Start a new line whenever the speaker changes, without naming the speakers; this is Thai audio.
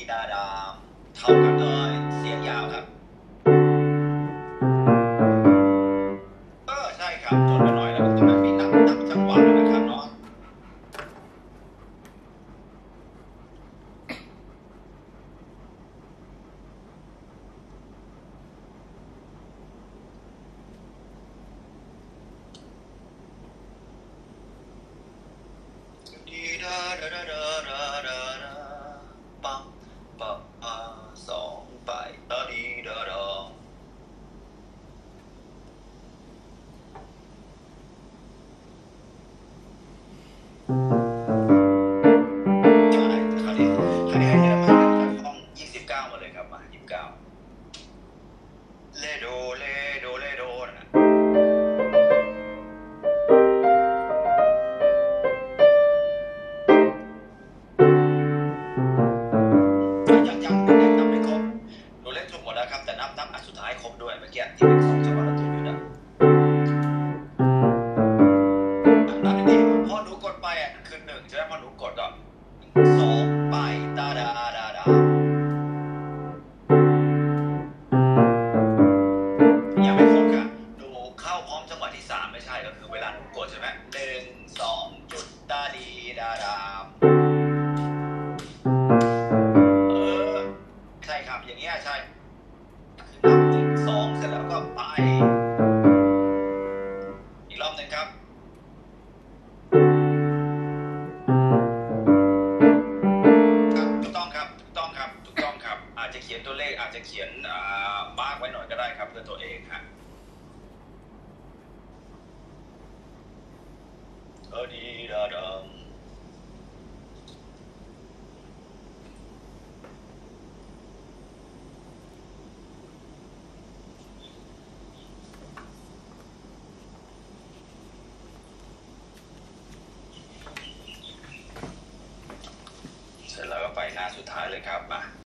ดาดามเท่ากันเลยเสียงยาวครับใช่ครับจนไปหน่อยแล้วก็ต้องมีนับจังหวะนะครับเนาะดีดาดาดาดาดาดาดาปั๊มปั๊มสองไปดาดีดาดาใช่คราวนี้ให้เยอะมากจากห้อง29มาเลยครับมา29เลโดเลโดเลโดนะยังนับไม่ครบหนูเล่นจบหมดแล้วครับแต่นับอันสุดท้ายครบด้วยเมื่อกี้ที่เป็น2จังหวะแล้วตัวอยู่นะนับดีๆพอหนูกดไปคือ1ใช่ไหมพอหนูกดก็2ไปดาดาดาดายังไม่ครบค่ะหนูเข้าพร้อมจังหวะที่3ไม่ใช่ก็คือเวลาหนูกดใช่ไหม1 2จุดดาดีดาดาใช่ครับอย่างเงี้ยใช่คือนับ1 2เสร็จแล้วก็ไปอีกรอบหนึ่งครับถูกต้องครับอาจจะเขียนตัวเลขอาจจะเขียนมาร์กไว้หน่อยก็ได้ครับเพื่อตัวเองฮะดีดาดามเสร็จแล้วก็ไปหน้าสุดท้ายเลยครับมา